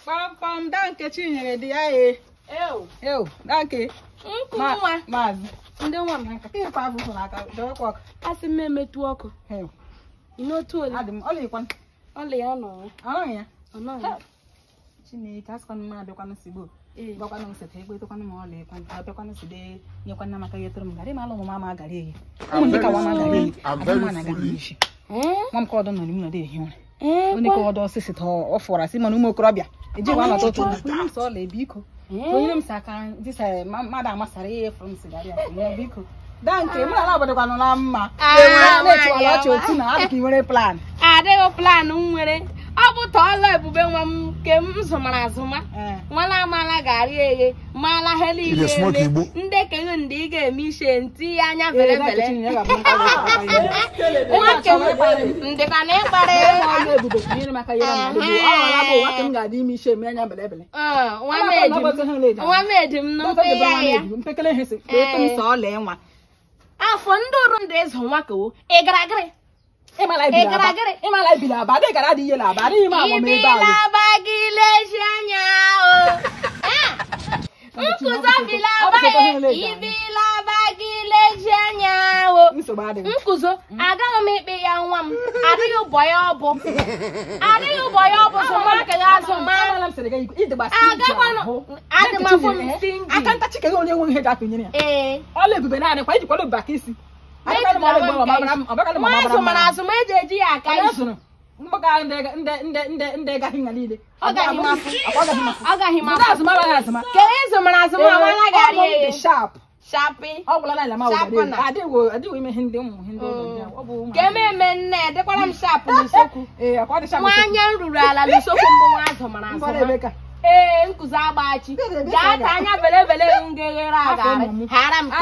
Pam danke chinyere di ya danke. Maazị. Ndị nwa m aka. Ihe kwa afụfụ n'aka, dọọ kwa ọkụ. Asị m emetụ ọkụ. Inotu ole? Adị m, ọla ịkwa. Ọla ya nọ. Ọnọghị ya? Ọnọghị. Chineke, asịkwanụ m abịakwanụ sigbo. Gwakwanụ m sete egbe etokwanụ m ọla ịkwa. Abịakwanụ side nyekwanụ maka ihe tụrụ m garị ma alụ ụmụ mama garị ehi. Ụmụ ndị ka wama garị ehi. Adịmma na garị ehi. Nwa m ka ọdọ nọ n'ime na dị ehi ụra. Onye ka ọdọ osisi tọ ọ fọrọ asị mana ụmụ okorobịa. Ejikwa na ọtụtụ onye m sọ ọla ebe iko. Onye m saka ndị sa mmadụ amasara ihe from sigaria ya biko. Danke, mụ na obodo kwanu na mma. Na-etu ala ọchị otu na adịka i nwere plan. Adịghị plan nwere. Ọ bụ tọọlọ ebube nwa m nke m zụmara azụma. Nwana amala garị eghe, mala heli ile. Ndị kenye ndị ị ga-eme ishe nti anya vele vele. Nwoke ndị ka na ịkpara ọla ebube tinyere maka ihe na bụ ọla bụ nwoke m ga-adị ime ishe eme anya bele bele. Nwa m eji m n'ofe ya. Mpekele ihe si eto m sọ ọla enwa. Afọ ndị ọrụ ndị ịzụ nwa ka wo ịgaragịrị ịmala ibili aba adị gara adị ihe la aba adịghị m agwa m ebe ahụ aba gị leji anya nkụzọ ibila aba gị leji anya nsogbu adịghị nkụzọ agaghị m ikpe ya nwa m adịghị ụbọ ya ọbụ so mara ka ya azụ ma agakwanụ adị m afọ m aka nta chike onye nwe ihe ga-atụnyere ya ọla ebube naanị kwa ijikwala obi aka isi azụ ma eji eji ya aka isi mgbaka ndị gaghị nga niile ọ gaghị m afọ ka ịzụmara azụma amala garị eghe Sharpie. Ọ gwala na ma adịghị ime ihe ndị ụmụ ihe ndị ụlọ ka ememe nne dịkwara m sharp n'isokwu nwa anya ruru ala n'isokwu mbụ nwa azụmara azụma nkụzi agbachi gaa ka anya vele ngeghere agarị hara m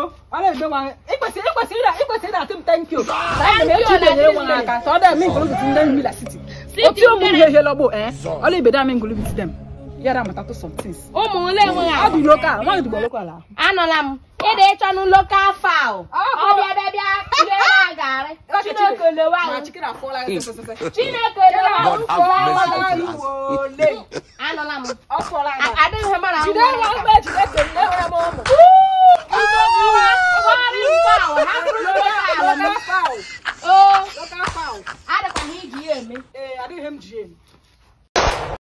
ikwesịrị atụ m thank you aka ka ọ dị ngolubiti ndị Mila City otu ụmụ ihe ihe lọgbo ọla ibedo amị ngolubiti dem yara matatu some things ụmụ ole enweghị ọ dị lokal nwa dị lokal ahụ anọla m ịdị ịchọnụ lokal fowl ọ bịa ngeghere agarị Chineke lewe anọla m adịghị mara